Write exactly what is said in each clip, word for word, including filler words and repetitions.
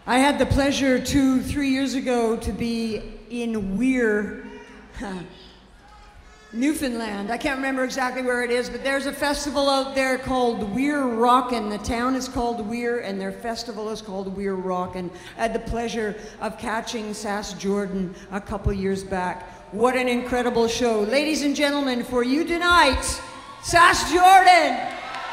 I had the pleasure two, three years ago to be in Weir, Newfoundland. I can't remember exactly where it is, but there's a festival out there called Weir Rockin'. The town is called Weir, and their festival is called Weir Rockin'. I had the pleasure of catching Sass Jordan a couple years back. What an incredible show. Ladies and gentlemen, for you tonight, Sass Jordan.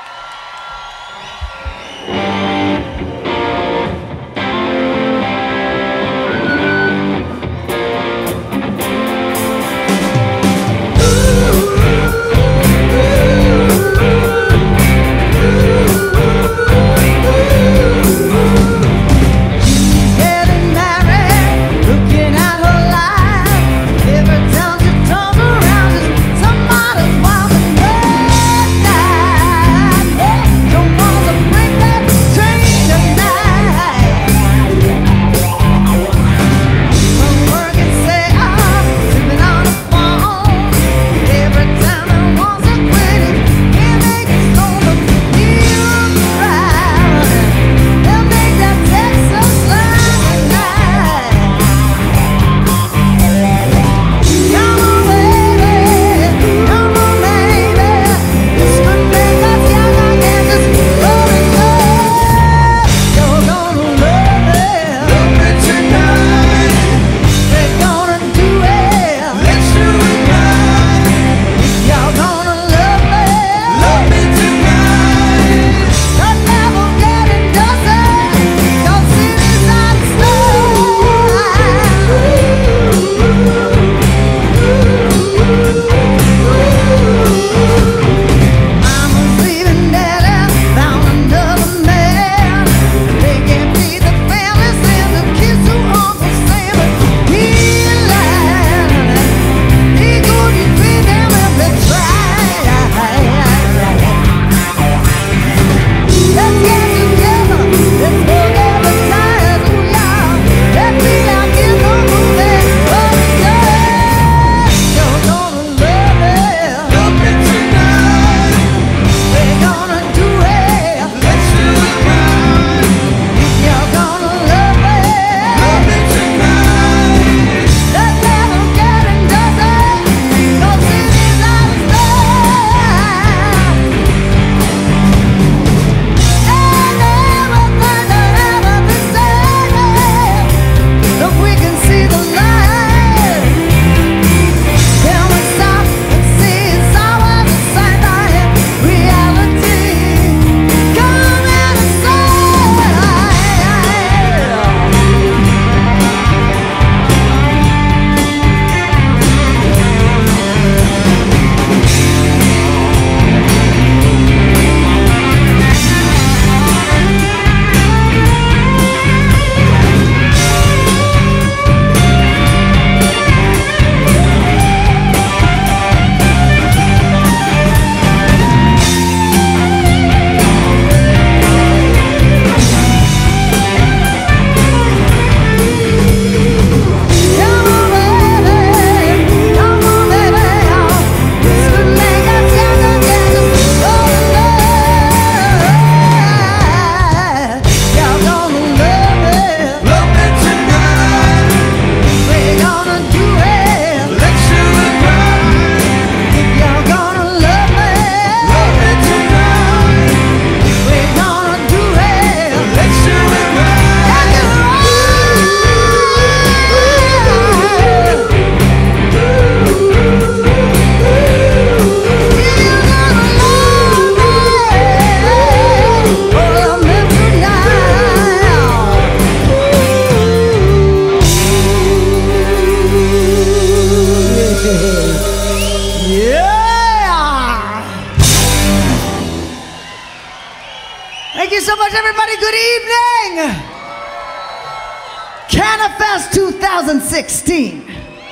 sixteen.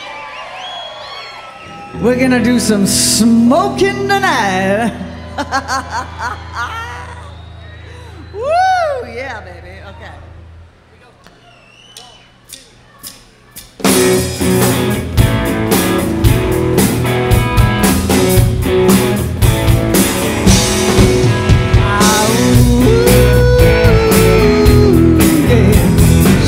We're gonna do some smoking tonight. Woo! Yeah, baby. Okay. Ah, ooh, yeah.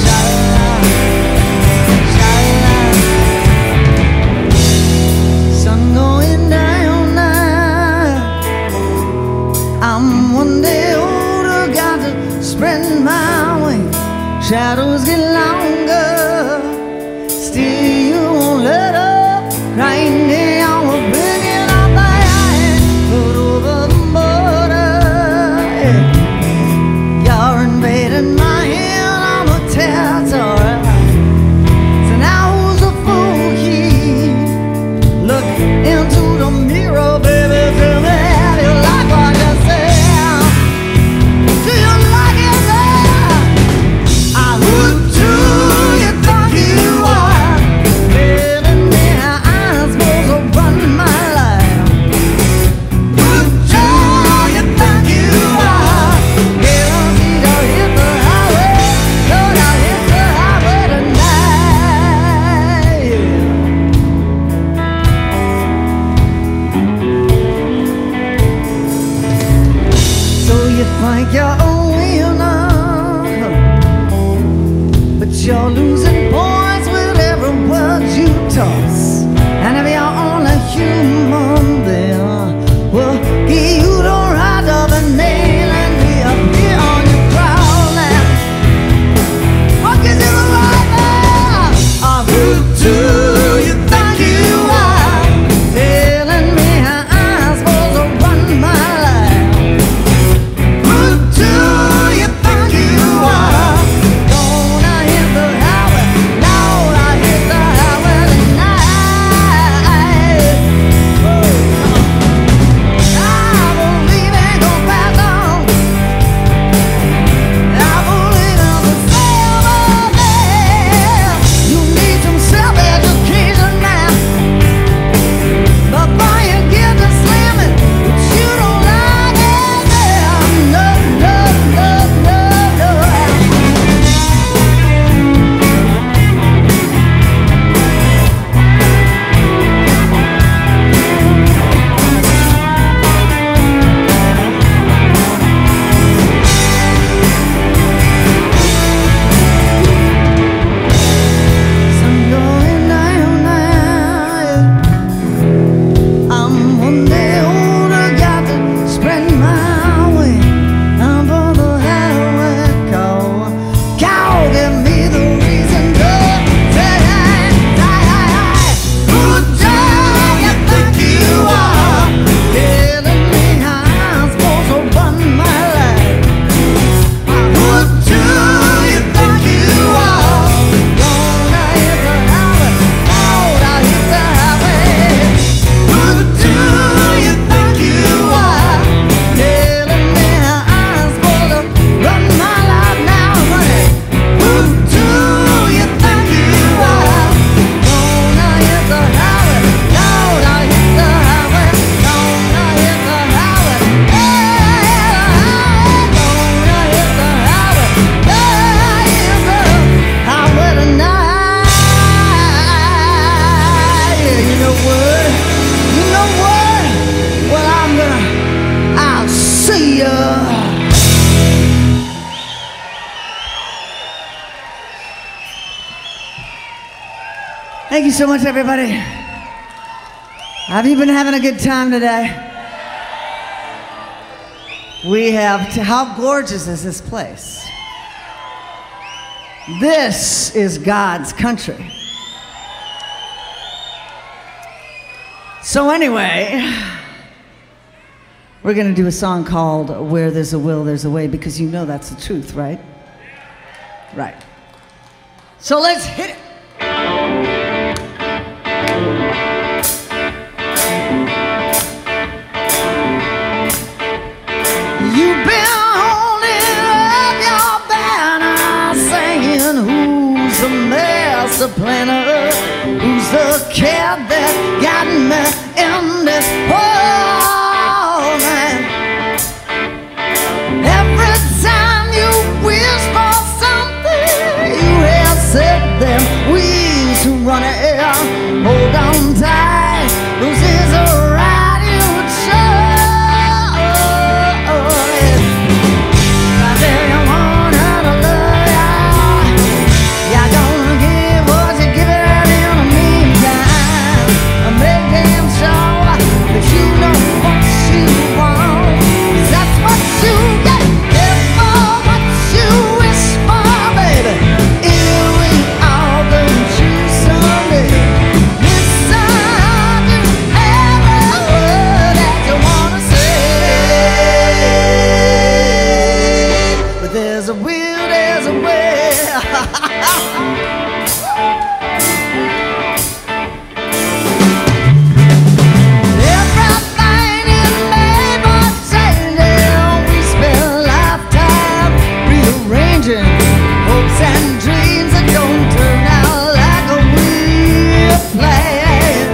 spread my wings, shadows get longer. Still you won't let up, crying down, we're bringing up the iron, put over the border. You're invading my hand, I'm a territory. So now who's a fool here? Look into the mirror, baby, tell me how you like what you say. Do you like it there? I would too, you think you are. Living there, I'm supposed to run my life. Would too, you think you are. Get on, see, I hit the highway. Lord, I hit the highway tonight. So you think you're a winner, but you're losing points with every word you toss. And if you're only human, then we'll give you the right of a nail and be up here on your crown now. What gives you the right now? I would too, you think you are. Telling me how I'm supposed to run my life. Would too, you think you are. Gonna hit the highway, Lord, I hit the highway tonight. Woo. I believe ain't gonna pass on. I believe in the same there. You need some self-education now. Before you get to slamming, but you don't like it there. No, no, no, no, no. Sun going down now. I'm one day older, got to spread my wings. I'm for the highway call. Cow, give me the reason to say hi, hi, hi, hi. Who do you think you are? Telling me how I'm supposed to run my life. Who do you think you are? Gonna hit the highway, Lord, I hit the highway. Who do you think you are? Telling me how I'm supposed to run my life now, honey. Who do you think you are? Gonna hit the highway, Lord, I hit the highway. Gonna hit the highway, gonna hit the highway, gonna hit the highway tonight. Yeah, you know what? You know what? Well, I'm gonna, I'll see ya. Thank you so much, everybody. Have you been having a good time today? We have, t- how gorgeous is this place? This is God's country. So anyway, we're gonna do a song called Where There's a Will, There's a Way, because you know that's the truth, right? Right. So let's hit it. You've been holding up your banner, saying who's the master planner, who's the cat that got me in this hole, man. Every time you wish for something, you have said them wheels to run it. Hold on tight, this is a ride you chose. I tell you one how to love ya. You're gonna give what you give it in the meantime. Make damn sure that you there's a way. Everything is made for changing. We spend a lifetime rearranging hopes and dreams that don't turn out like a real plan.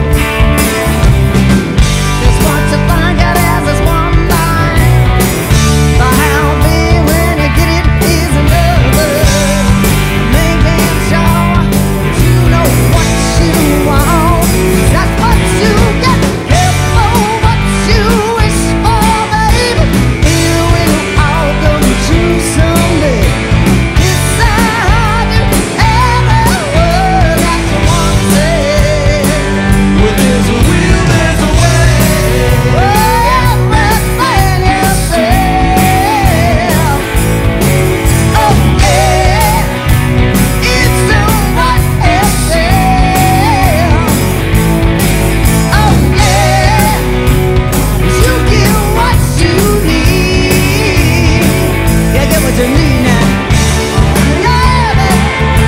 Just what you find out as this one line. But how big when you get it is another. Making sure you know what you want. That's what you get. Careful what you wish for, baby. It will all come true someday. Decide every word that you want to say. Well, there's a will, there's a way. Everything you say. Oh yeah, it's the what you say. Oh yeah, you get what you need. Yeah, get what you need now. Yeah, baby.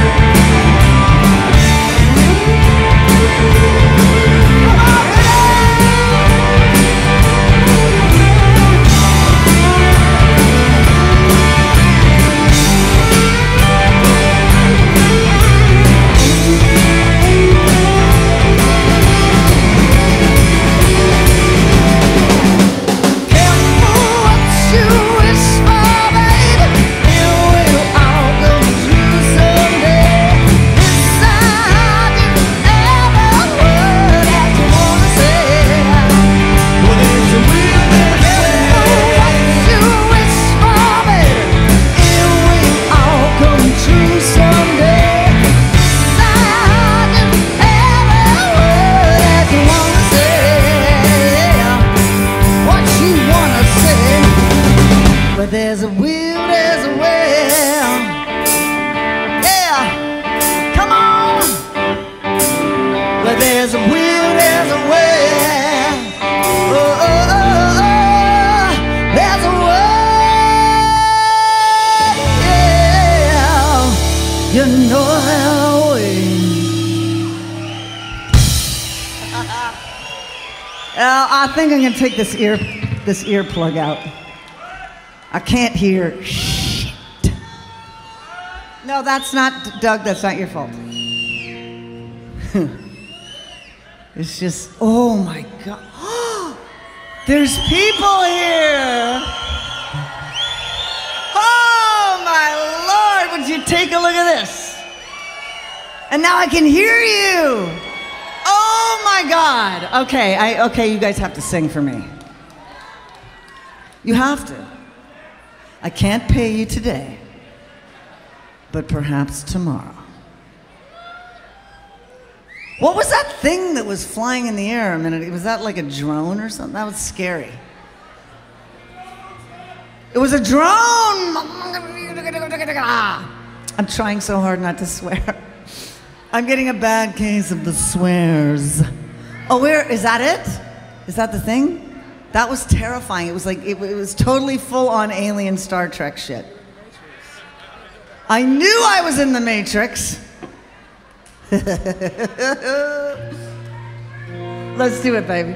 Come on, careful what you wish for, baby. It will all come true someday. Decide every word that you wanna say. Well, there's a will, there's a Careful what you wish for, baby. It will all come true someday. Decide every word that you wanna say. What you wanna say. But there's a will, there's a way. Yeah, come on. But there's a will, there's a way. Oh, oh, oh, oh. There's a way. Yeah, you know there's a way. Uh, I think I'm gonna take this ear, this earplug out. I can't hear shit. No, that's not, Doug, that's not your fault. It's just, oh my God. There's people here. Oh my Lord, would you take a look at this? And now I can hear you. Oh my God. Okay, I, okay, you guys have to sing for me. You have to. I can't pay you today, but perhaps tomorrow. What was that thing that was flying in the air a minute? Was that like a drone or something? That was scary. It was a drone! I'm trying so hard not to swear. I'm getting a bad case of the swears. Oh, where, is that it? Is that the thing? That was terrifying. It was like, it, it was totally full on alien Star Trek shit. I knew I was in the Matrix. Let's do it, baby.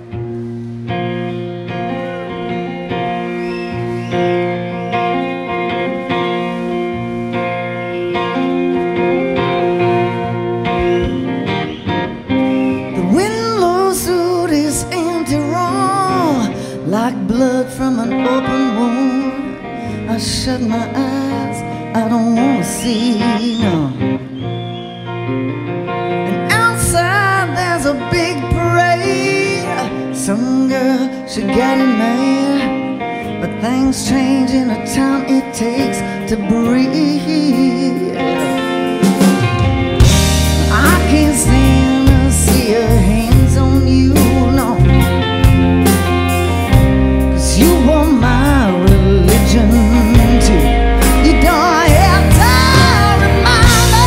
The wind suit is empty raw, like blood from an open wound. I shut my eyes, I don't wanna see, no. There's a big parade. Some girl, she got it mad, but things change in the time it takes to breathe. I can't stand to see her hands on you, no, 'cause you were my religion too. You don't have to remind me.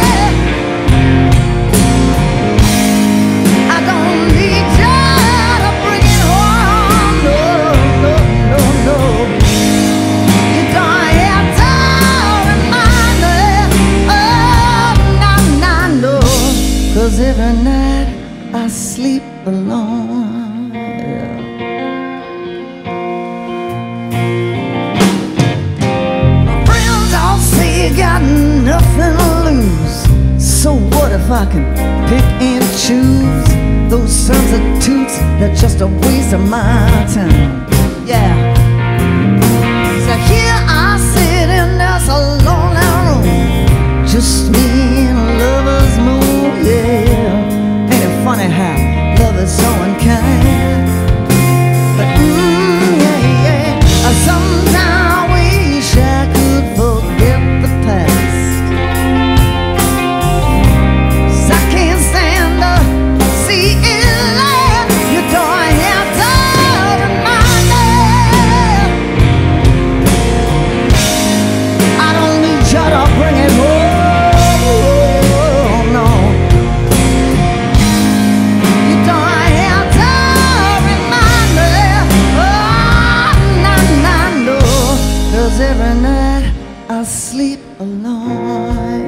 I don't need you to bring it home, no, no, no, no. You don't have to remind me. every night I sleep alone. Yeah. My friends all say you got nothing to lose. So what if I can pick and choose those substitutes that just a waste of my time? Yeah. So here I sit in this lonely room, just me and a lover's moon. Yeah. Ain't it funny how love is so unkind? But mm, yeah, yeah. Sometimes I wish I could forget the past. Every night I sleep alone.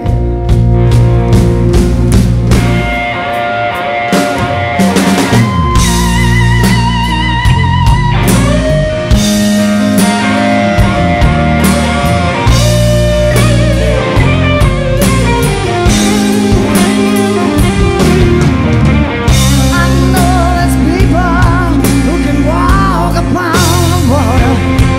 I know there's people who can walk upon the water.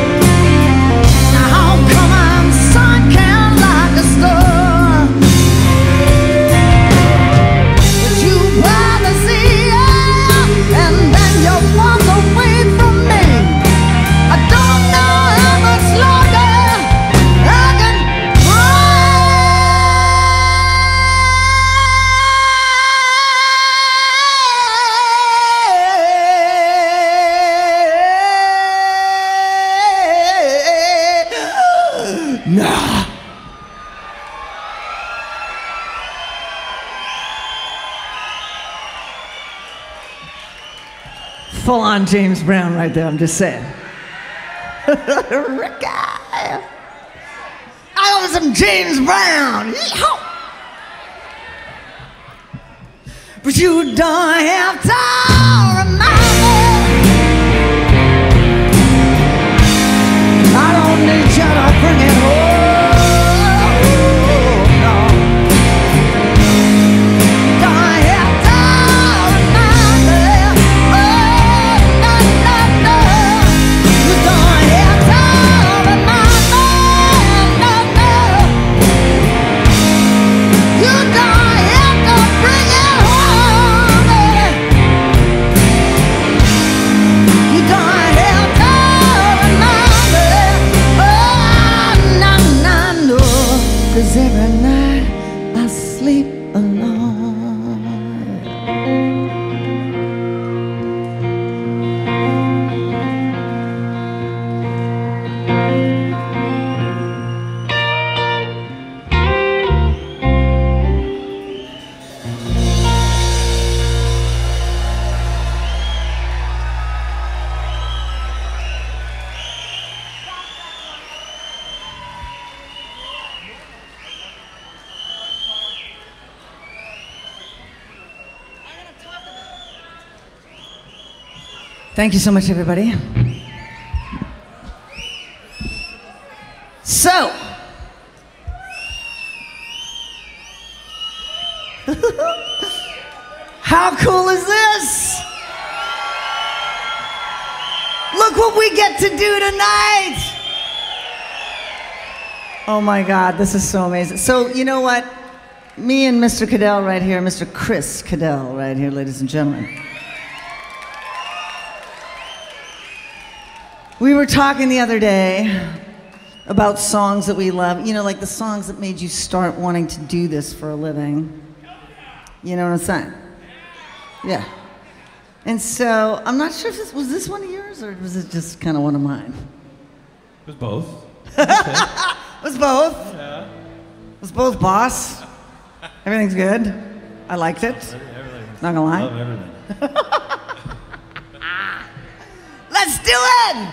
Nah. Full on James Brown right there, I'm just saying. Ricky. I love some James Brown. Yeehaw. But you don't have to remind me. I don't need you to bring it home. Cause every night I sleep alone. Thank you so much, everybody. So, how cool is this? Look what we get to do tonight. Oh my God, this is so amazing. So, you know what? Me and Mister Cadell right here, Mister Chris Cadell right here, ladies and gentlemen. We were talking the other day about songs that we love, you know, like the songs that made you start wanting to do this for a living. You know what I'm saying? Yeah. And so, I'm not sure if this, was this one of yours or was it just kind of one of mine? It was both. It was both. Yeah. It was both, boss. Everything's good. I liked it. Everything. Not gonna lie. Love everything. Let's do it!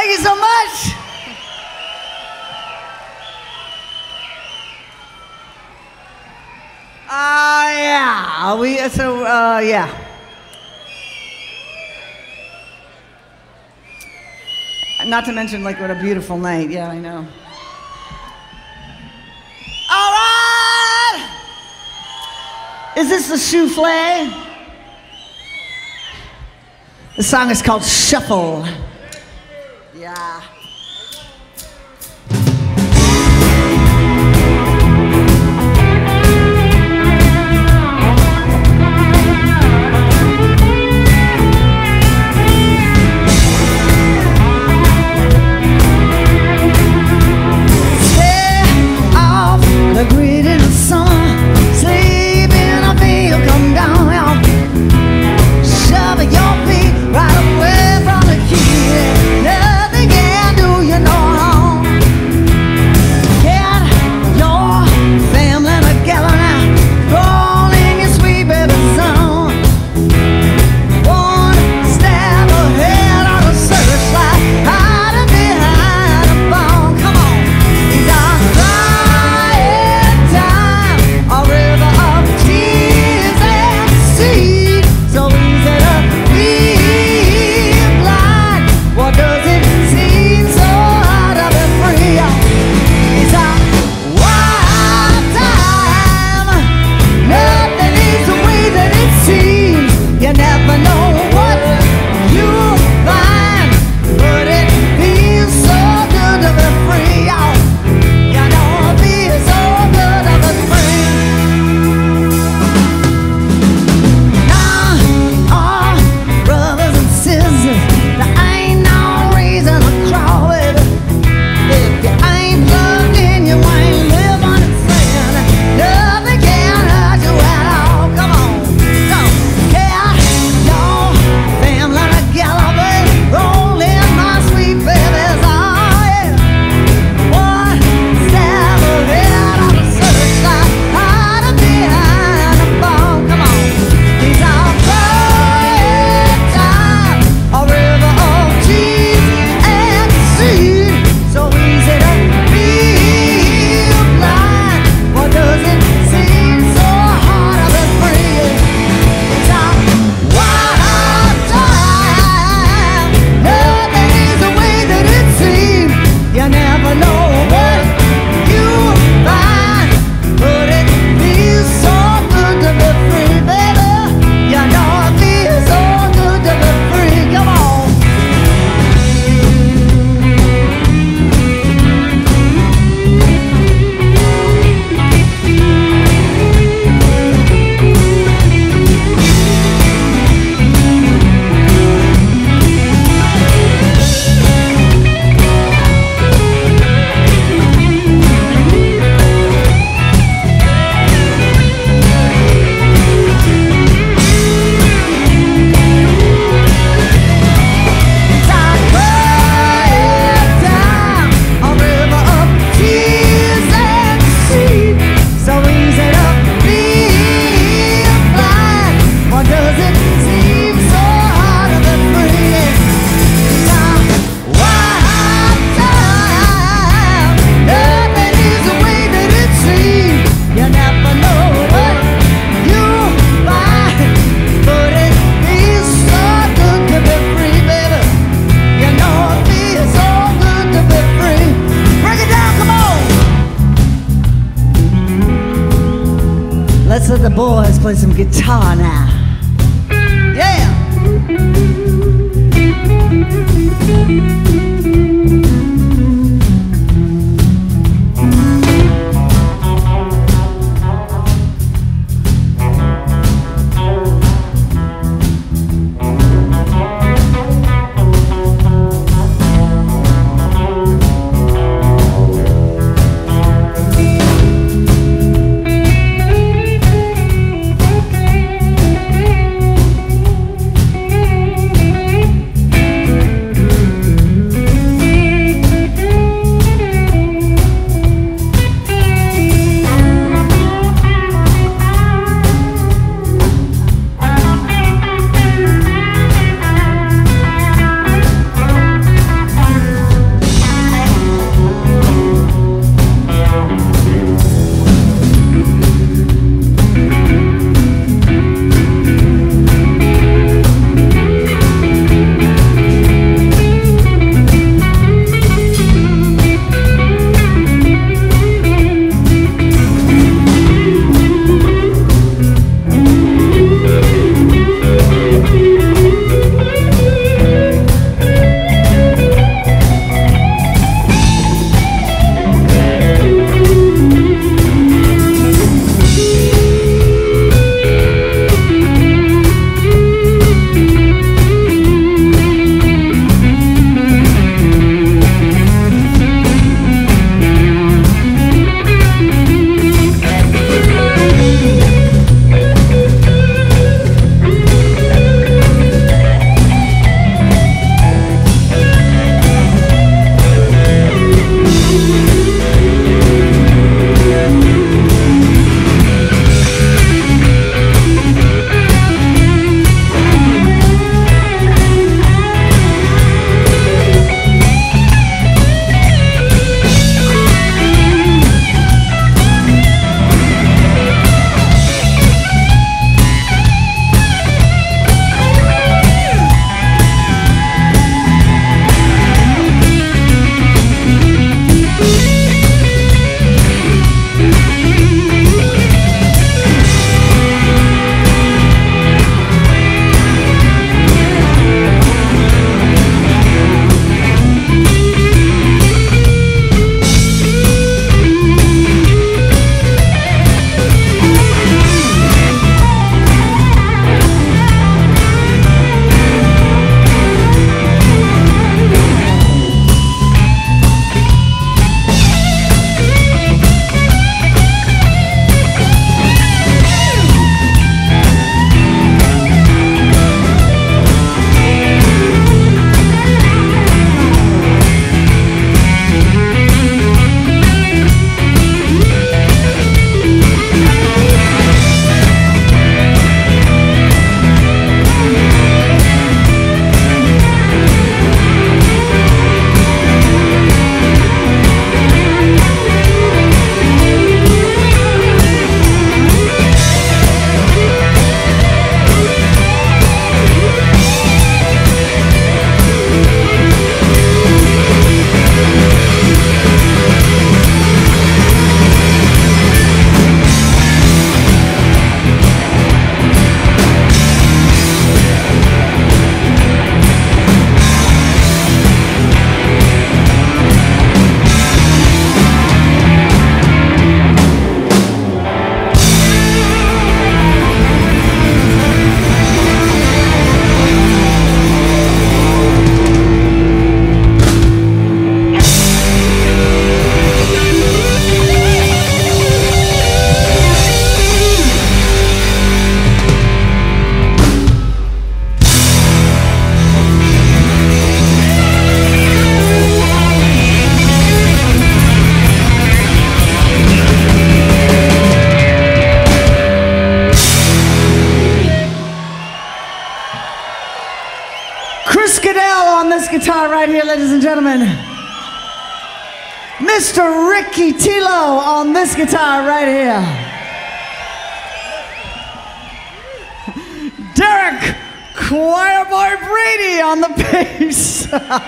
Thank you so much. Uh, yeah, we, so, uh, yeah. Not to mention, like, what a beautiful night. Yeah, I know. All right! Is this the souffle? The song is called Shuffle. Yeah. The grid in the sun, sleep in a field, come down, shove your feet right away from the key. Nothing can do you no harm. Get your family together now, rolling your sweet baby song. One step ahead of the searchlight, hiding behind a phone. Come on, these are a river of tears and seed, so easy to be blind. What does it seem so hard to be free? It's a wild time. Nothing is the way that it seems. You never know what you'll find, but it feels so good to be free. You know it feels so good to be free. Brothers and sisters, there ain't no reason to crawl, baby. If you ain't plugged in, you ain't living in sin. Nothing can hurt you at all. Come on, so get your family together, baby. Roll in my sweet baby's eyes. One step ahead of the searchlight, hiding behind the phone. Come on, these are a river of cheese and seed, so easy to feel blind. What does it seem so hard to be free? It's a wild time. Nothing is the way that it seems. You never know what you'll find, but it feels so good to be free, baby. You know it feels so good to be free. Come on. It's a quiet time, a river of tears and seed, so easy to feel blind. What does it seem so hard to be free? It's a wild time. Nothing is the way that it seems. You never know what you'll find, but it feels so good to be free, baby. You know it feels so good to be free. Break it down, come on. Let's let the boys play some guitar now. Yeah. right here, ladies and gentlemen. Mister Ricky Tilo on this guitar right here. Derek Choirboy Brady on the bass.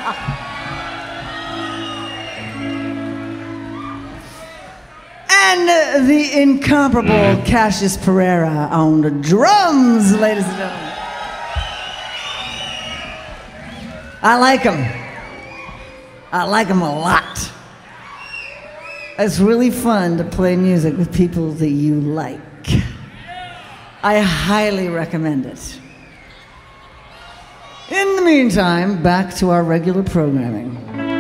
And the incomparable Cassius Pereira on the drums, ladies and gentlemen. I like him. I like him a lot. It's really fun to play music with people that you like. I highly recommend it. In the meantime, back to our regular programming.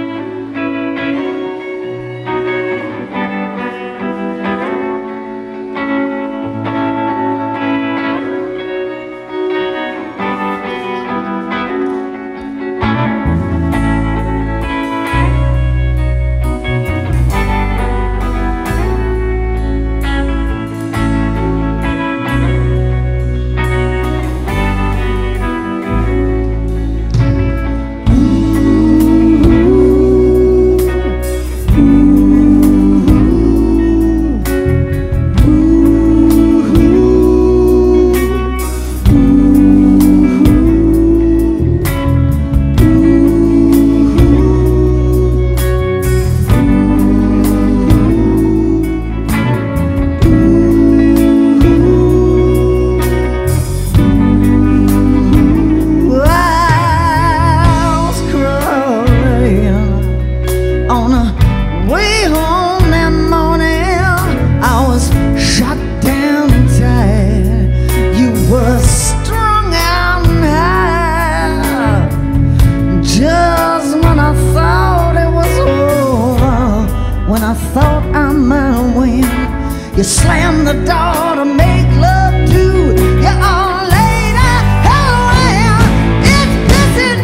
You slam the door to make love to you all later. Oh, well, it's pissing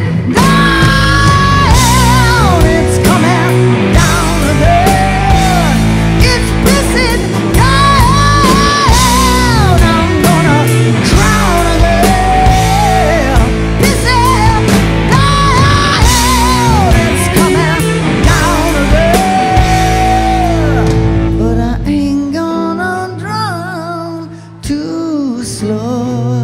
down. It's coming down again. It's pissing down. I'm gonna drown again. Pissing down. It's coming down again. But I ain't gonna drown too slow.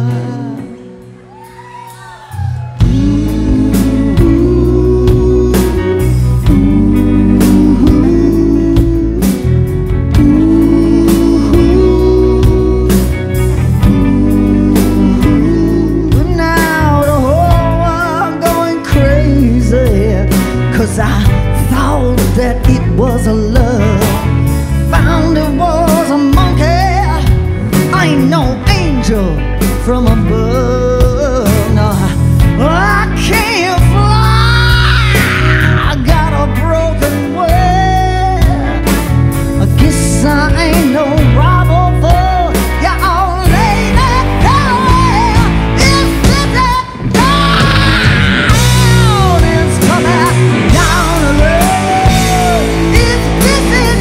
But now the whole world going crazy, 'cause I thought that it was a love. Found it was a monkey. I ain't no angel from above. No, I can't fly. I got a broken wing. I guess I ain't no robber for you all lady. Oh, it's pissing down. It's coming down the road. It's pissing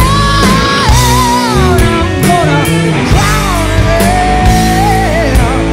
down. I'm gonna drown again.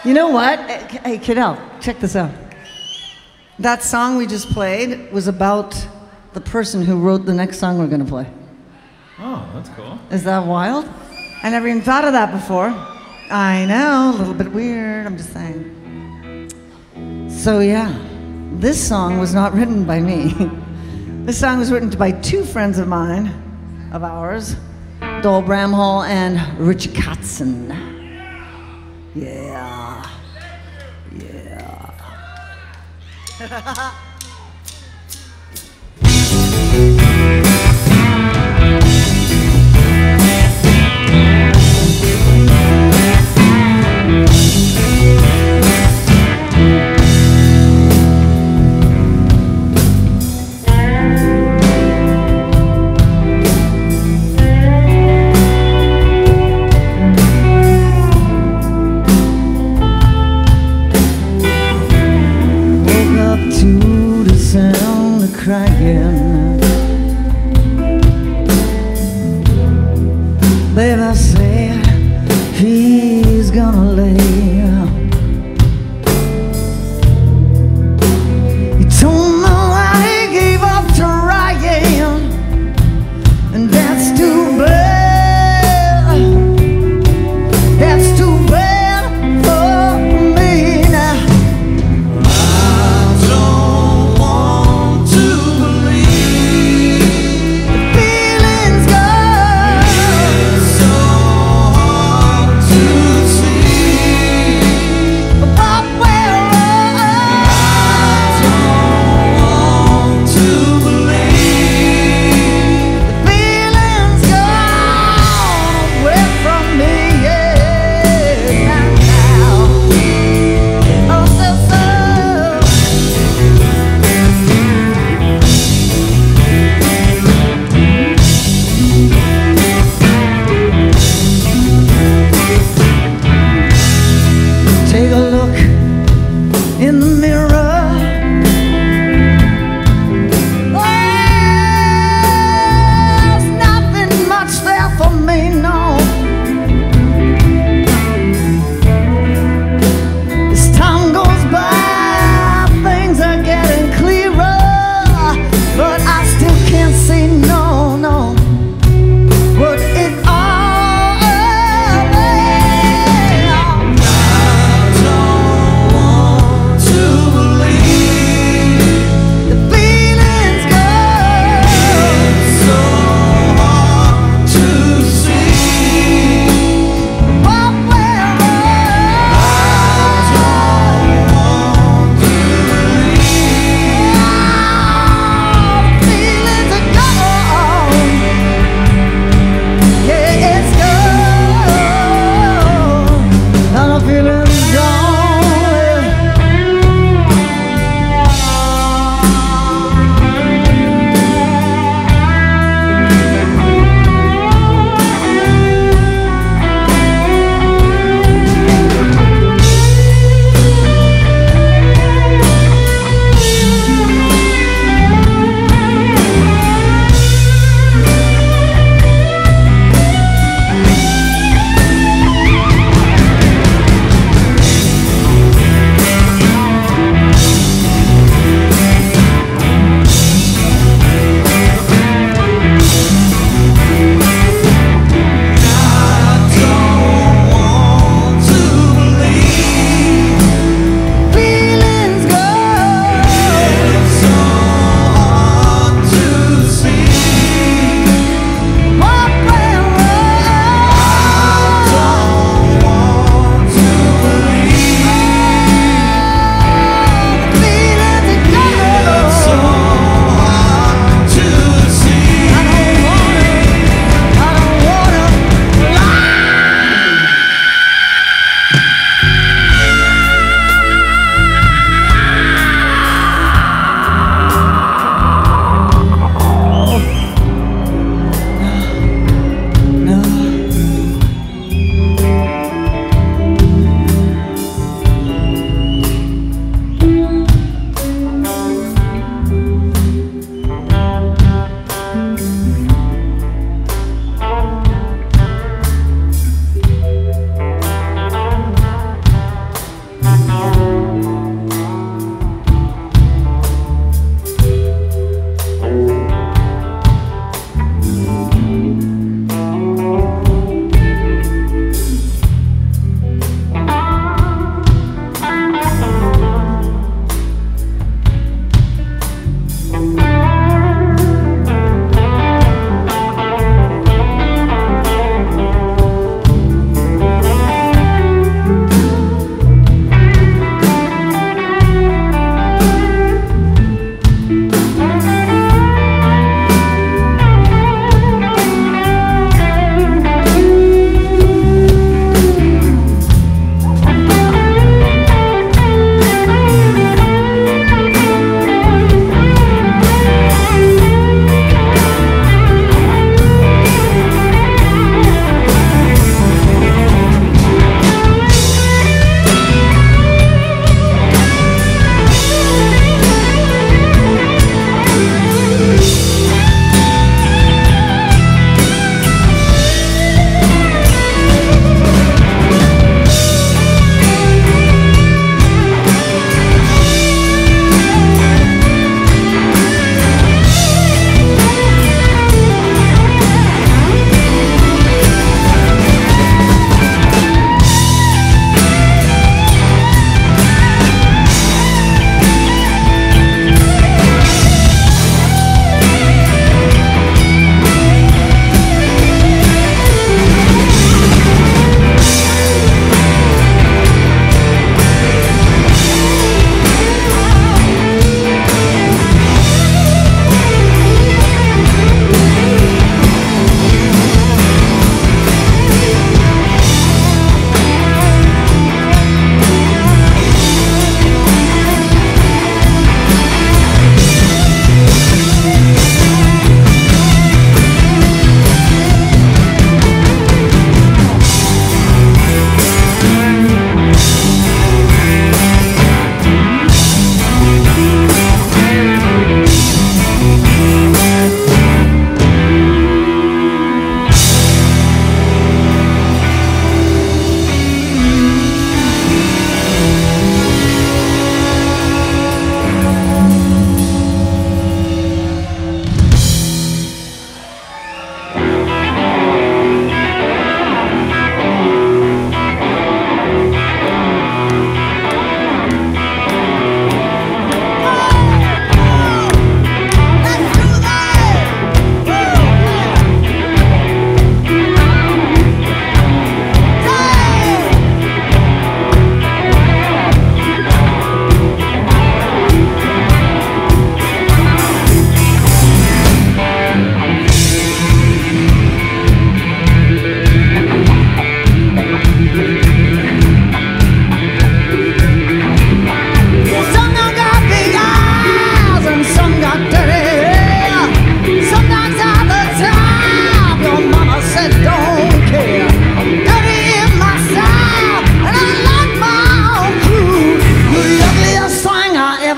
You know what? Hey, Kidel, check this out. That song we just played was about the person who wrote the next song we're going to play. Oh, that's cool. Is that wild? I never even thought of that before. I know, a little bit weird, I'm just saying. So yeah, this song was not written by me. This song was written by two friends of mine, of ours, Dole Bramhall and Richie Kotzen. Yeah. Yeah. Crying, babe, I said he's gonna lay. He told me that he gave up trying, and that's too bad. That's too bad for me now.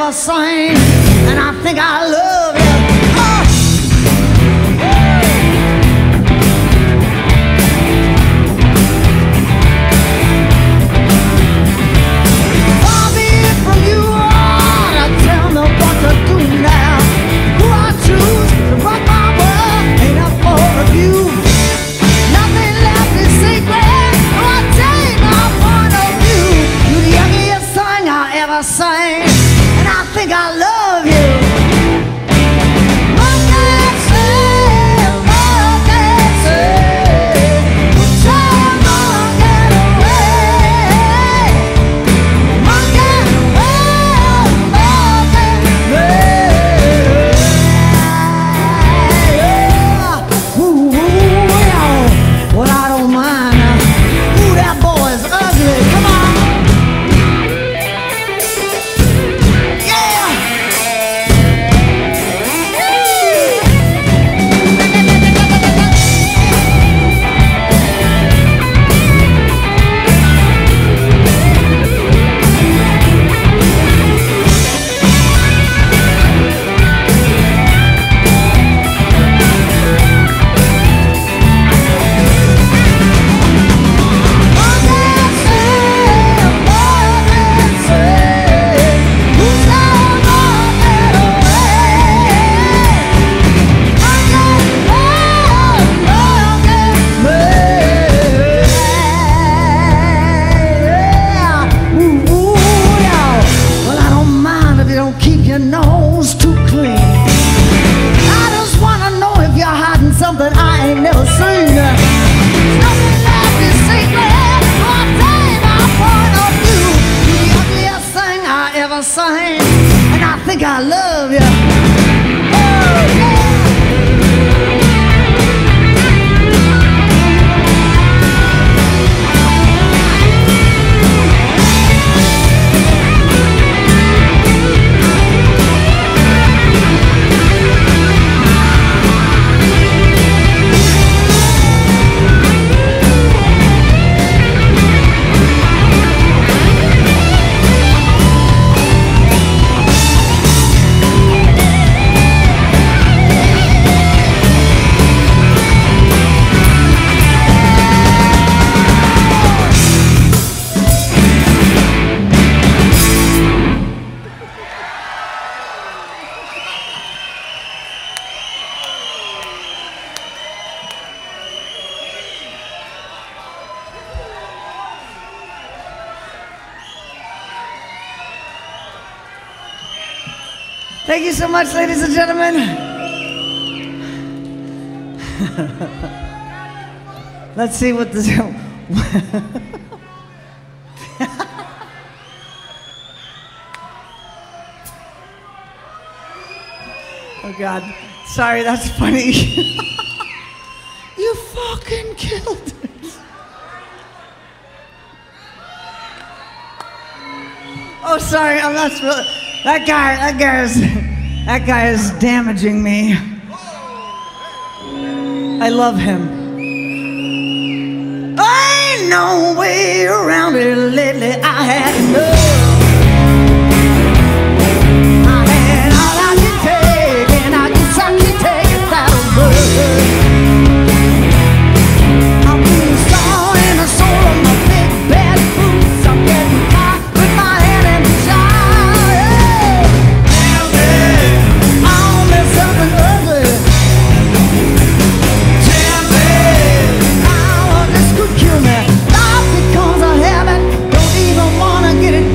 ever sang, and I think I love you. Oh. Far be it from you all to tell me what to do now. Who I choose to rock my world ain't up for review. Nothing left is secret. Oh, I take my point of view. You're the youngest song I ever sang, and I think I love you. And I think I love you. Oh, yeah. Thank you so much, ladies and gentlemen. Let's see what this... Oh, God. Sorry, that's funny. You fucking killed it. Oh, sorry, I'm not supposed... That guy, that guy is, that guy is damaging me. I love him. Ain't no way around it lately. I had enough. I had all I could take, and I guess I can take a thousand bucks. I'm being saw in the soul of my big bad boots. I'm getting caught with my hand in the jar. Get it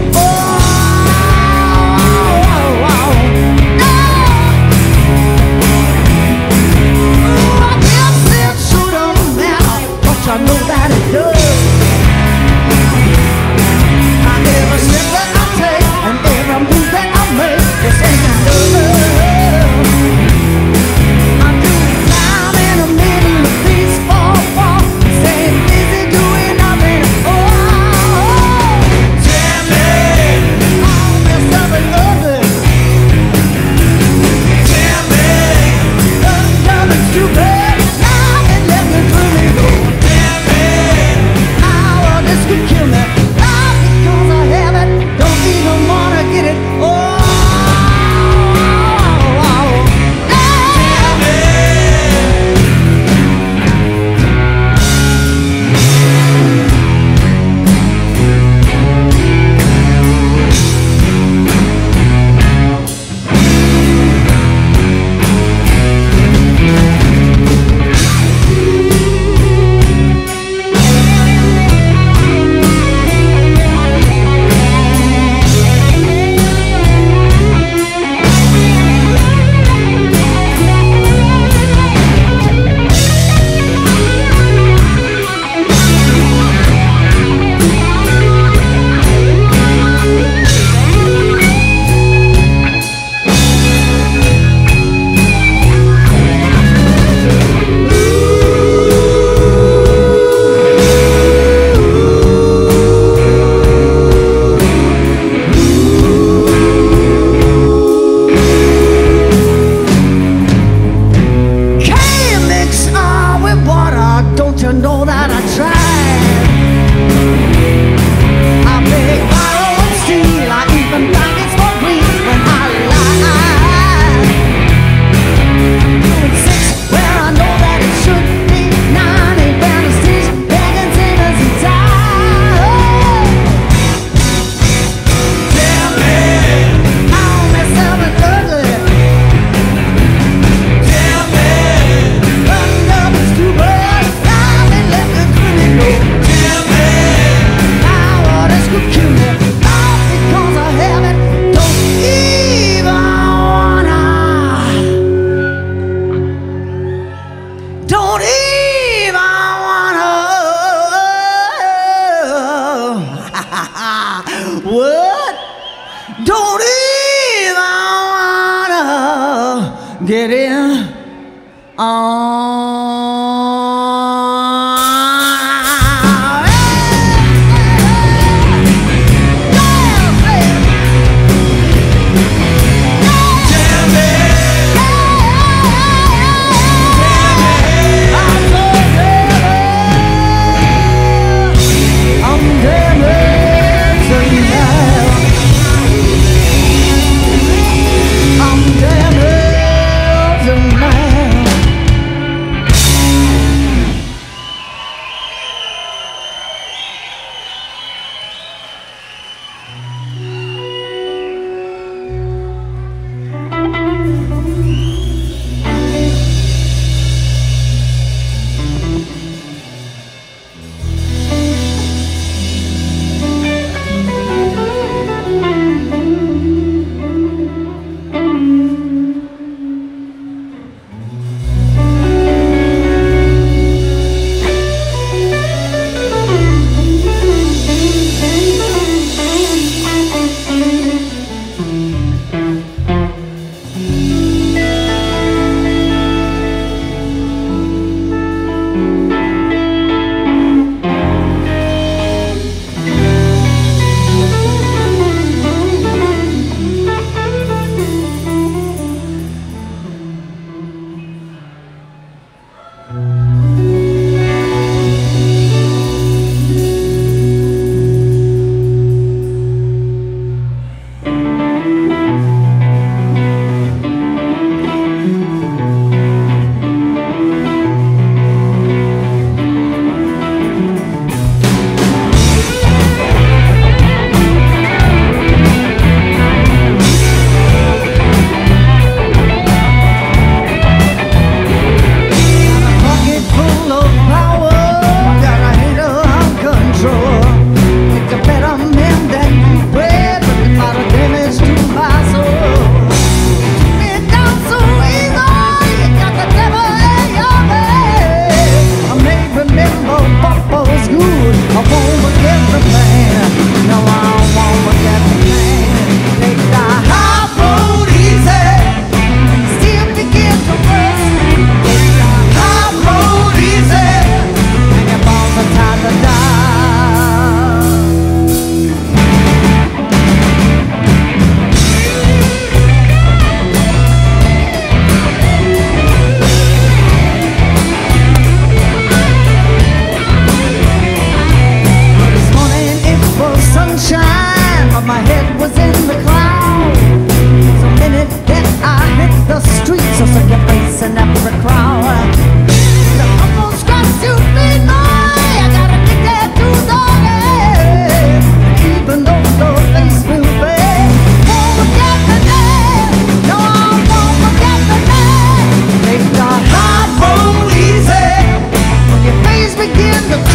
What? Don't even wanna get in on.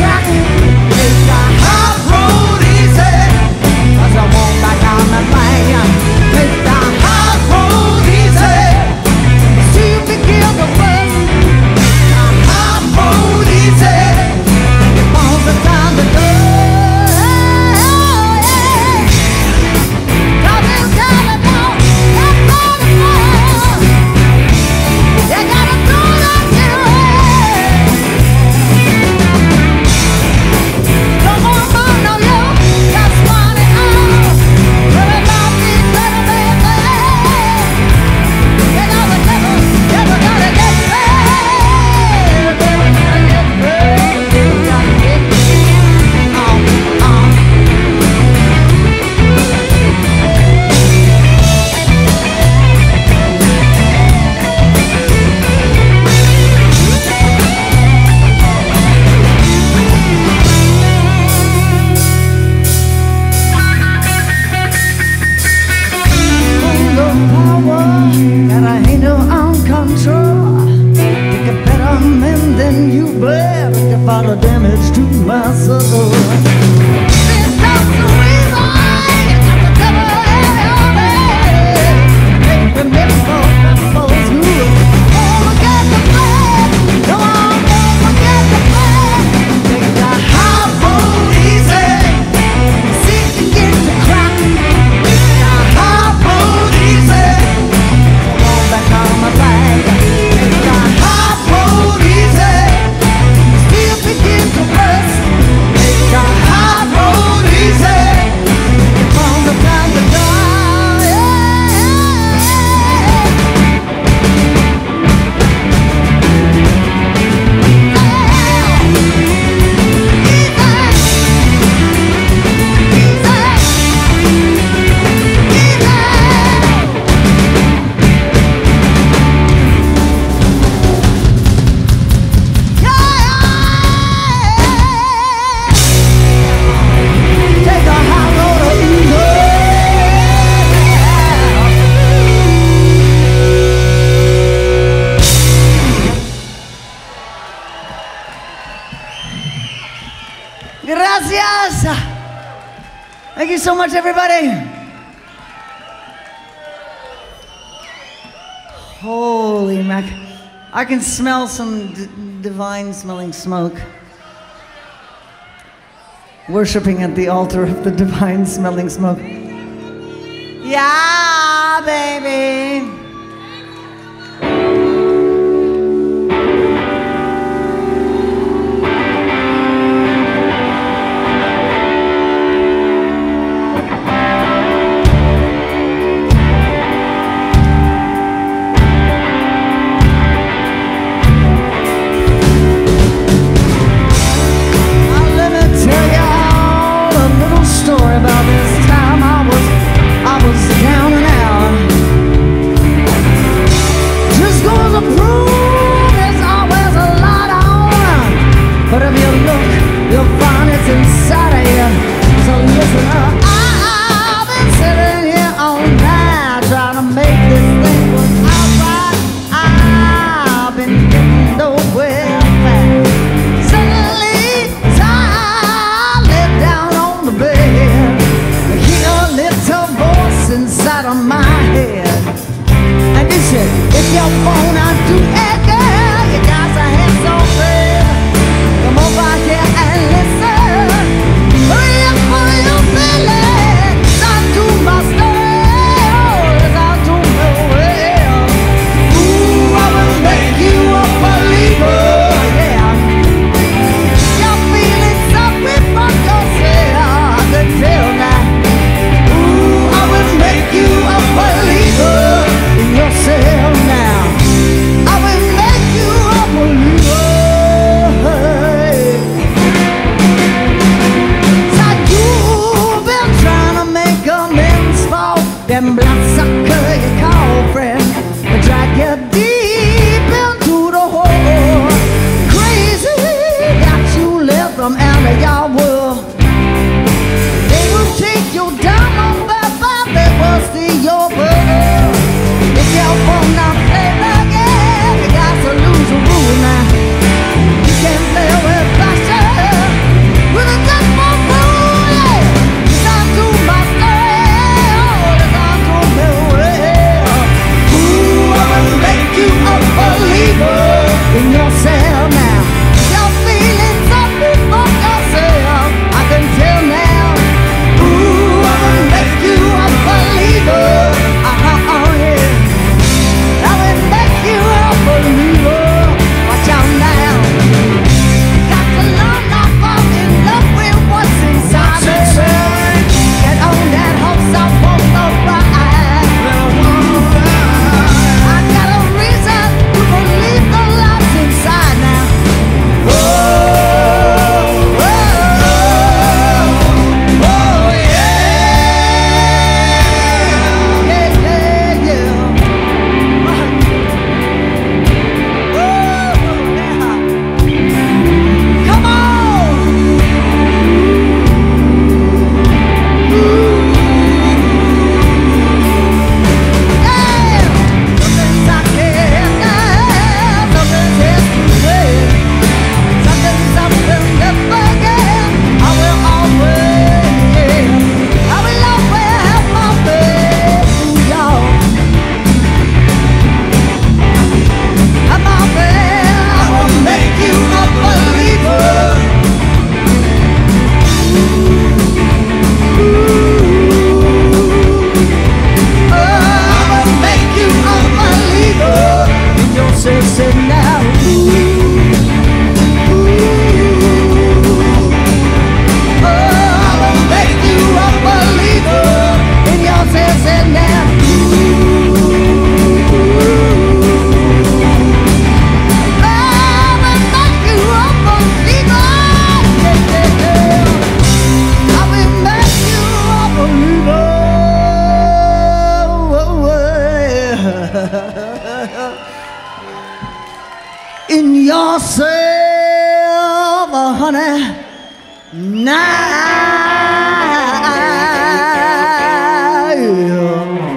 Take the hard road easy, 'cause I won't back on the line. Thank you so much, everybody. Holy mac. I can smell some d- divine smelling smoke. Worshipping at the altar of the divine smelling smoke. Yeah, baby. About this time I was, I was down and out. Just goes to prove there's always a lot on. But if you look, you'll find it's inside of you. So listen up, I've been sitting here all night trying to make this thing work out right. I've been getting nowhere fast. Suddenly, I let down on the bed. Inside of my head, and you said, if your phone I do it, girl, you got to have something. Come over here and listen. Hurry up for your feeling. Listen to my story. Listen to me well. Ooh, I will make you a believer. Yeah. You're feeling sorry for yourself. I can tell now. Make you a believer in yourself now. I will make you a believer. So you've been trying to make amends for them bloodsucker you call friend. They drag you deep into the hole. Crazy that you left them out of your world. They will take you down on the they will see your bird. If you wanna play the game, you got to lose a rule now. You can't play with passion, with a just for rule. Yeah. It's time to my style, it's time to me well. Ooh, I will make you a believer in yourself now. You're feeling something for yourself, I can tell now. Ooh, I will make you a believer, uh-huh, oh yeah. I will make you a believer. Watch out now. Got to learn not fall in love with what's inside me. Get on that horse up on the ride. I got a reason to believe the lies inside now. Oh, oh, oh, oh yeah. Sit now. Oh, I will make you a believer in yourself. Sit now. Oh, I will make you a believer. I will make you a believer. In yourself, honey, now.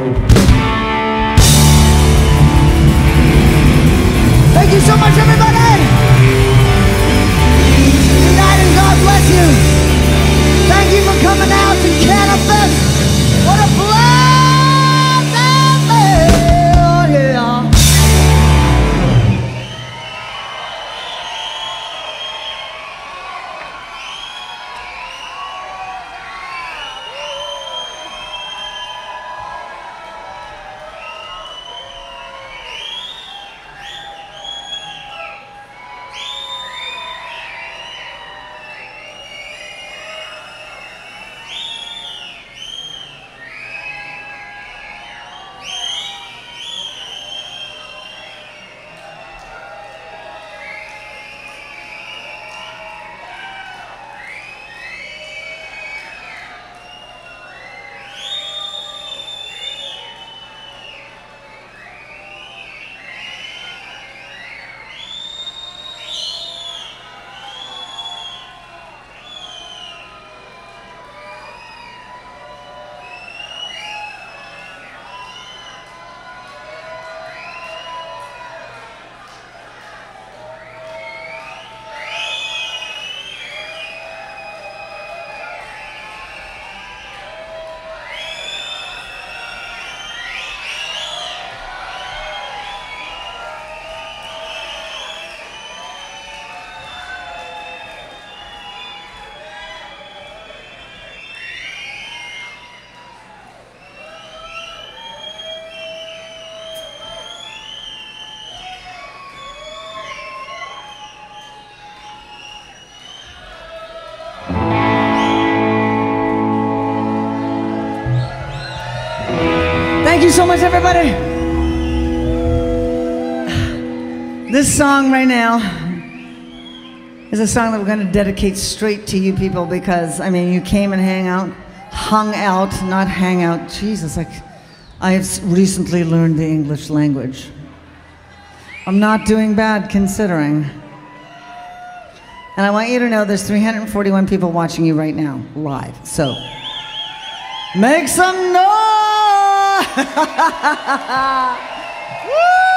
Thank you so much, everybody. Good night and God bless you. Thank you for coming out to Canada. Thank you so much, everybody. This song right now is a song that we're going to dedicate straight to you people because, I mean, you came and hang out, hung out, not hang out. Jesus, like, I have recently learned the English language. I'm not doing bad considering. And I want you to know there's three hundred forty-one people watching you right now, live. So, make some noise! Woo!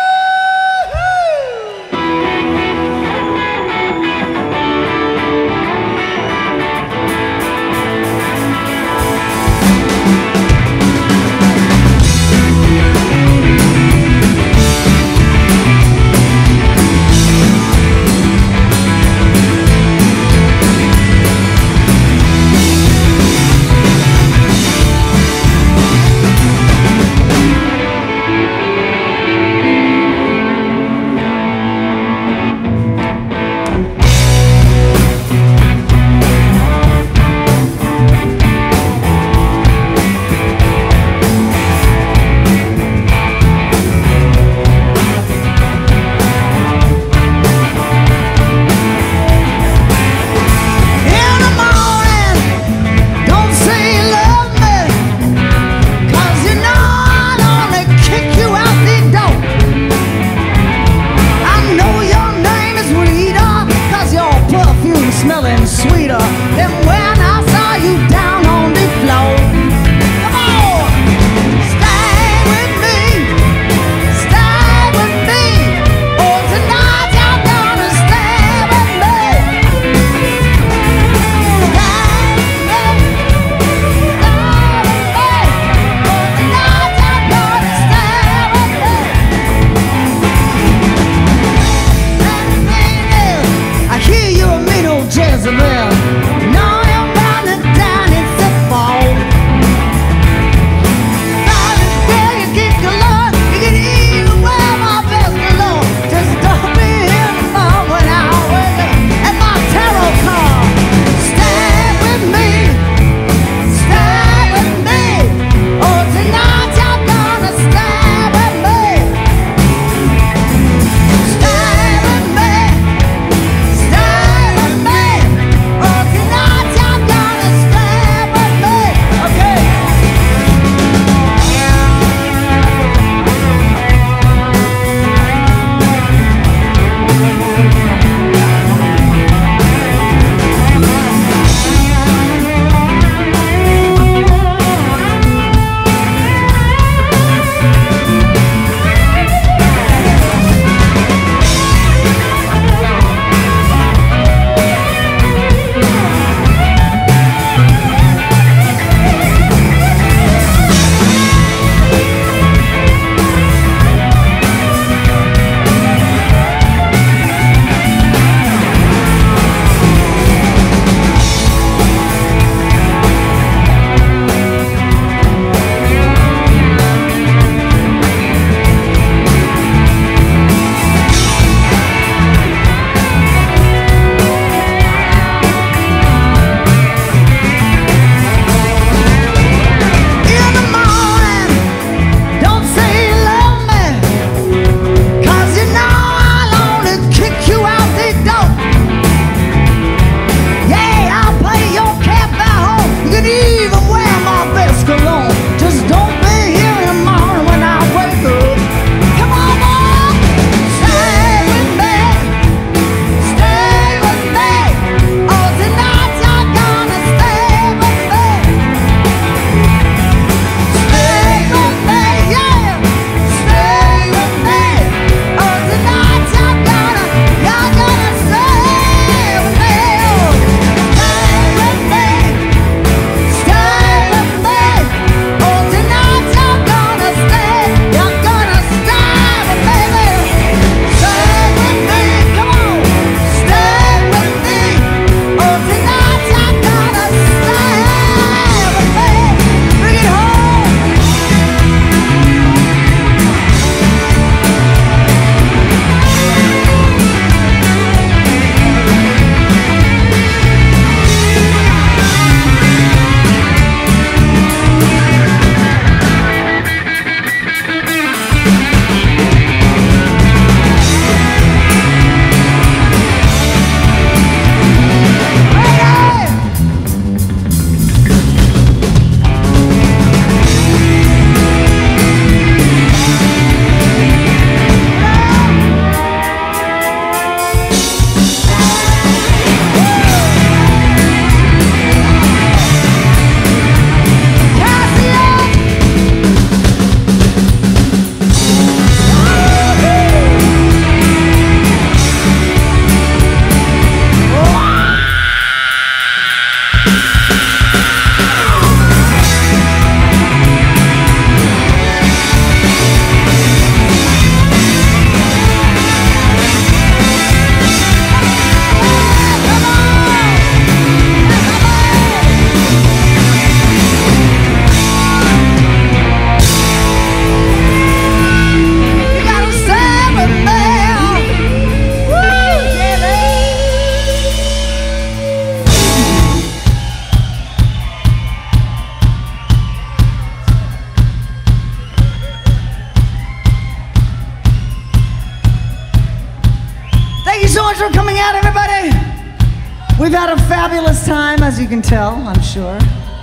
We've had a fabulous time, as you can tell, I'm sure.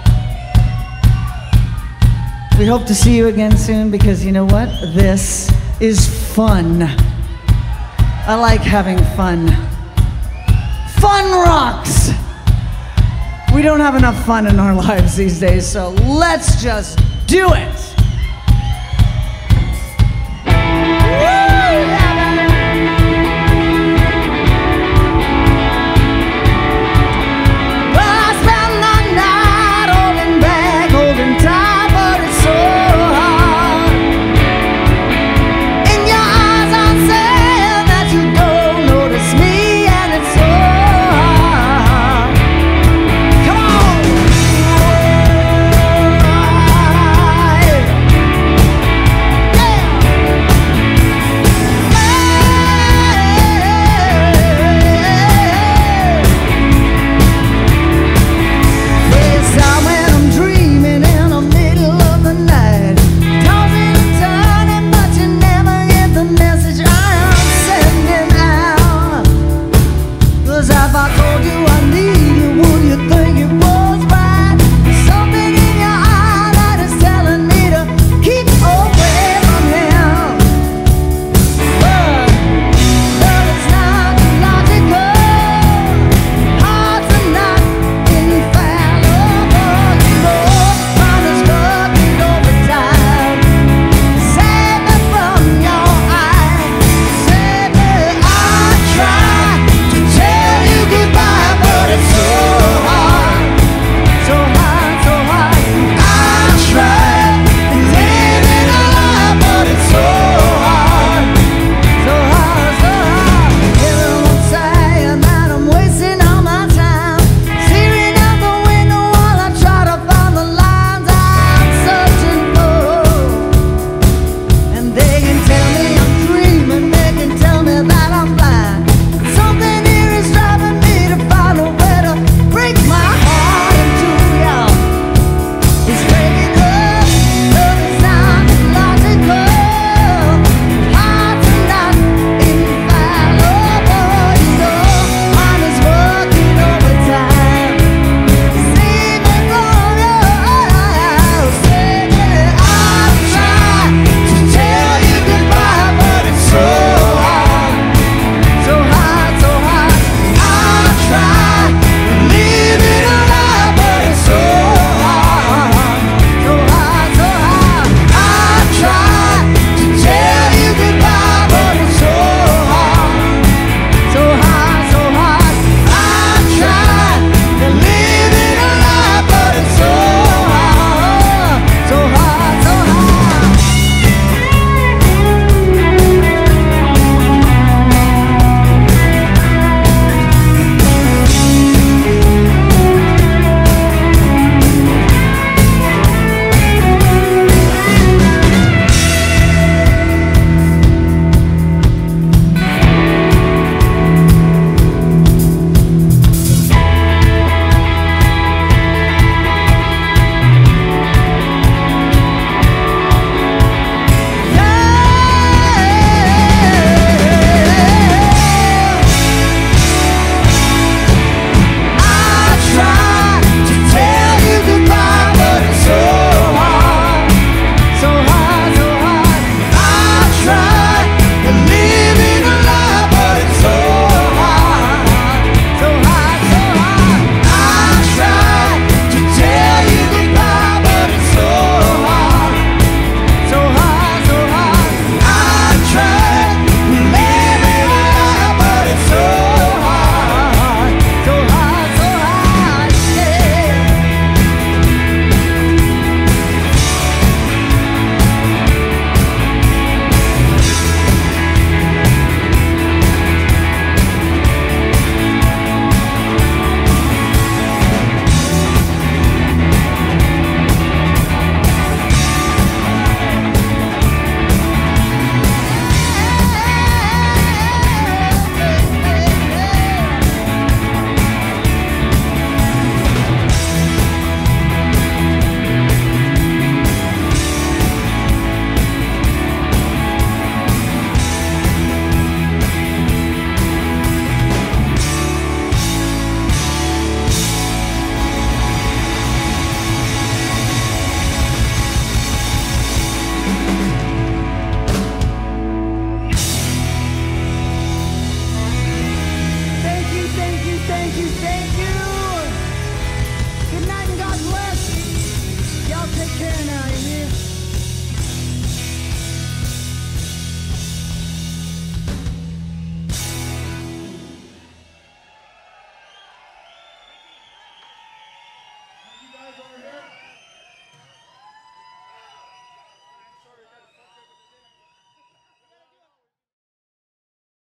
We hope to see you again soon because you know what? This is fun. I like having fun. Fun rocks! We don't have enough fun in our lives these days, so let's just do it!